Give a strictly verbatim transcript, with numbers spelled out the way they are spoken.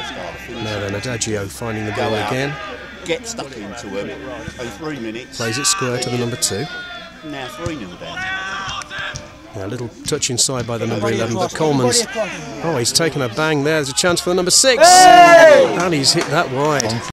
Now then, Adagio finding the ball again. Get stuck into him. Oh, three minutes. Plays it square to the number two. Now three nil down. Now, a little touch inside by the number eleven, but Coleman's... Oh, he's taken a bang there. There's a chance for the number six. And he's hit that wide.